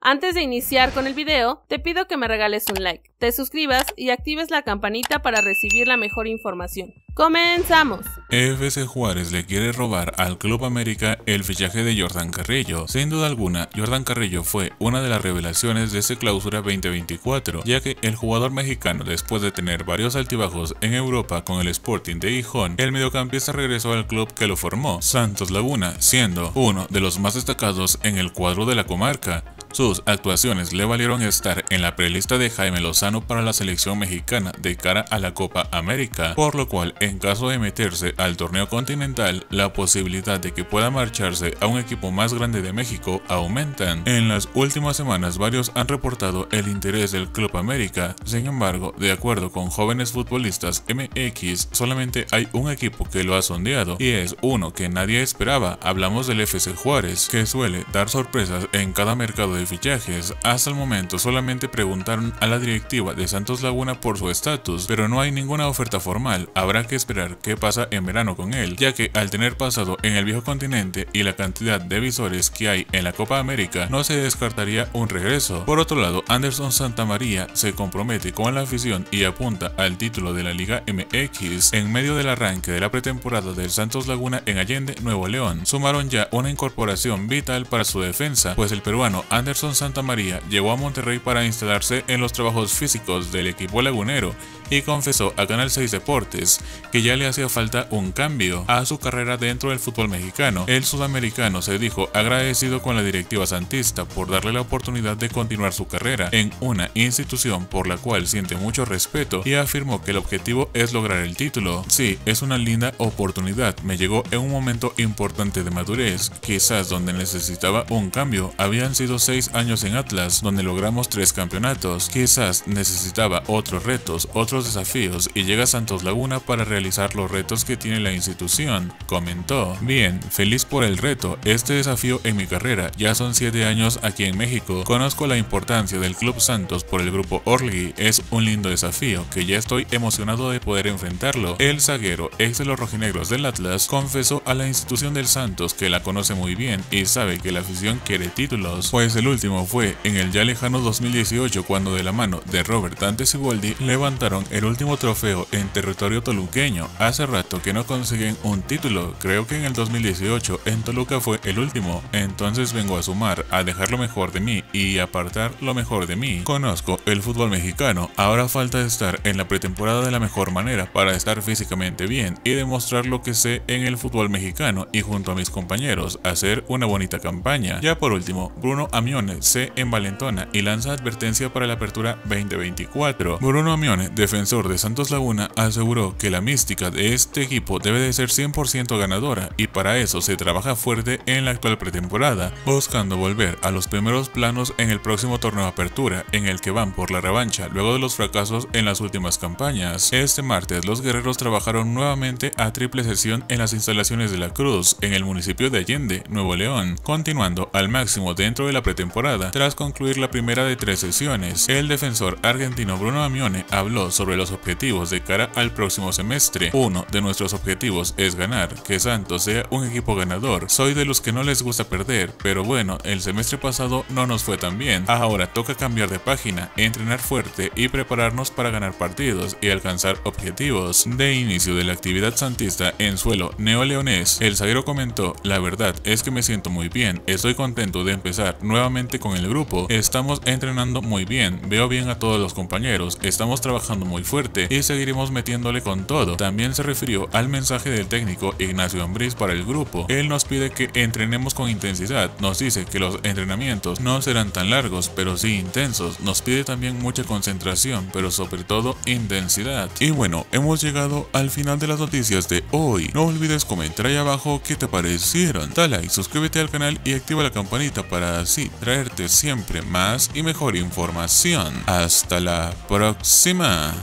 Antes de iniciar con el video, te pido que me regales un like, te suscribas y actives la campanita para recibir la mejor información. ¡Comenzamos! FC Juárez le quiere robar al Club América el fichaje de Jordan Carrillo. Sin duda alguna, Jordan Carrillo fue una de las revelaciones de este clausura 2024, ya que el jugador mexicano, después de tener varios altibajos en Europa con el Sporting de Gijón, el mediocampista regresó al club que lo formó, Santos Laguna, siendo uno de los más destacados en el cuadro de la comarca. Sus actuaciones le valieron estar en la prelista de Jaime Lozano para la selección mexicana de cara a la Copa América, por lo cual, en caso de meterse al torneo continental, la posibilidad de que pueda marcharse a un equipo más grande de México aumentan. En las últimas semanas, varios han reportado el interés del Club América. Sin embargo, de acuerdo con Jóvenes Futbolistas MX, solamente hay un equipo que lo ha sondeado, y es uno que nadie esperaba. Hablamos del FC Juárez, que suele dar sorpresas en cada mercado de fichajes. Hasta el momento solamente preguntaron a la directiva de Santos Laguna por su estatus, pero no hay ninguna oferta formal. Habrá que esperar qué pasa en verano con él, ya que al tener pasado en el viejo continente y la cantidad de visores que hay en la Copa América, no se descartaría un regreso. Por otro lado, Anderson Santamaría se compromete con la afición y apunta al título de la Liga MX. En medio del arranque de la pretemporada del Santos Laguna en Allende, Nuevo León, sumaron ya una incorporación vital para su defensa, pues el peruano Anderson Santamaría llegó a Monterrey para instalarse en los trabajos físicos del equipo lagunero y confesó a Canal 6 Deportes que ya le hacía falta un cambio a su carrera dentro del fútbol mexicano. El sudamericano se dijo agradecido con la directiva santista por darle la oportunidad de continuar su carrera en una institución por la cual siente mucho respeto, y afirmó que el objetivo es lograr el título. Sí, es una linda oportunidad, me llegó en un momento importante de madurez, quizás donde necesitaba un cambio. Habían sido 6 años en Atlas, donde logramos 3 campeonatos, quizás necesitaba otros retos, otros desafíos, y llega a Santos Laguna para realizar los retos que tiene la institución, comentó. Bien, feliz por el reto, este desafío en mi carrera, ya son 7 años aquí en México, conozco la importancia del Club Santos por el grupo Orlegui, es un lindo desafío que ya estoy emocionado de poder enfrentarlo. El zaguero, ex de los rojinegros del Atlas, confesó a la institución del Santos que la conoce muy bien y sabe que la afición quiere títulos, pues el último fue en el ya lejano 2018 cuando de la mano de Robert Dante Siboldi levantaron el último trofeo en territorio toluqueño. Hace rato que no consiguen un título, creo que en el 2018 en Toluca fue el último, entonces vengo a sumar, a dejar lo mejor de mí y apartar lo mejor de mí. Conozco el fútbol mexicano, ahora falta estar en la pretemporada de la mejor manera para estar físicamente bien y demostrar lo que sé en el fútbol mexicano y junto a mis compañeros hacer una bonita campaña. Ya por último, Bruno Amione se envalentona y lanza advertencia para la apertura 2024. Bruno Amione, defensor de Santos Laguna, aseguró que la mística de este equipo debe de ser 100% ganadora y para eso se trabaja fuerte en la actual pretemporada, buscando volver a los primeros planos en el próximo torneo de apertura, en el que van por la revancha luego de los fracasos en las últimas campañas. Este martes los guerreros trabajaron nuevamente a triple sesión en las instalaciones de La Cruz, en el municipio de Allende, Nuevo León, continuando al máximo dentro de la pretemporada. Tras concluir la primera de 3 sesiones, el defensor argentino Bruno Amione habló sobre los objetivos de cara al próximo semestre. Uno de nuestros objetivos es ganar, que Santos sea un equipo ganador. Soy de los que no les gusta perder, pero bueno, el semestre pasado no nos fue tan bien. Ahora toca cambiar de página, entrenar fuerte y prepararnos para ganar partidos y alcanzar objetivos. De inicio de la actividad santista en suelo neoleonés, el zaguero comentó: la verdad es que me siento muy bien, estoy contento de empezar nuevamente con el grupo, estamos entrenando muy bien, veo bien a todos los compañeros, estamos trabajando muy fuerte y seguiremos metiéndole con todo. También se refirió al mensaje del técnico Ignacio Ambriz para el grupo. Él nos pide que entrenemos con intensidad, nos dice que los entrenamientos no serán tan largos pero sí intensos, nos pide también mucha concentración pero sobre todo intensidad. Y bueno, hemos llegado al final de las noticias de hoy. No olvides comentar ahí abajo qué te parecieron, dale like, suscríbete al canal y activa la campanita para así traerte siempre más y mejor información. Hasta la próxima.